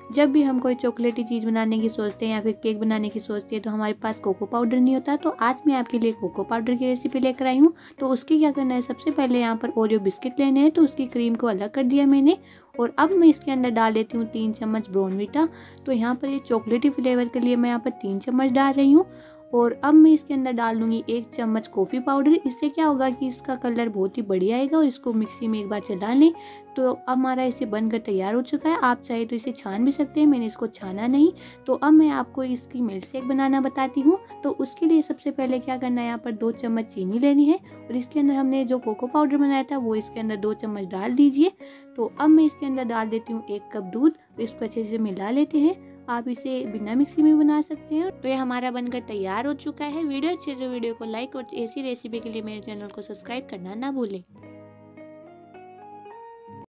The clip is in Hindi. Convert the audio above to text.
जब भी हम कोई चॉकलेटी चीज़ बनाने की सोचते हैं या फिर केक बनाने की सोचते हैं तो हमारे पास कोको पाउडर नहीं होता। तो आज मैं आपके लिए कोको पाउडर की रेसिपी लेकर आई हूँ। तो उसकी क्या करना है, सबसे पहले यहाँ पर ओरियो बिस्किट लेने हैं। तो उसकी क्रीम को अलग कर दिया मैंने और अब मैं इसके अंदर डाल देती हूँ 3 चम्मच ब्रोनवीटा। तो यहाँ पर ये चॉकलेटी फ्लेवर के लिए मैं यहाँ पर 3 चम्मच डाल रही हूँ। और अब मैं इसके अंदर डाल दूँगी 1 चम्मच कॉफ़ी पाउडर। इससे क्या होगा कि इसका कलर बहुत ही बढ़िया आएगा। और इसको मिक्सी में एक बार चला लें। तो अब हमारा इसे बनकर तैयार हो चुका है। आप चाहे तो इसे छान भी सकते हैं, मैंने इसको छाना नहीं। तो अब मैं आपको इसकी मिल्क शेक बनाना बताती हूँ। तो उसके लिए सबसे पहले क्या करना है, यहाँ पर 2 चम्मच चीनी लेनी है और इसके अंदर हमने जो कोको पाउडर बनाया था वो इसके अंदर 2 चम्मच डाल दीजिए। तो अब मैं इसके अंदर डाल देती हूँ 1 कप दूध। इसको अच्छे से मिला लेते हैं। आप इसे बिना मिक्सी में बना सकते हैं। तो ये हमारा बनकर तैयार हो चुका है। वीडियो अच्छी है तो वीडियो को लाइक और ऐसी रेसिपी के लिए मेरे चैनल को सब्सक्राइब करना ना भूलें।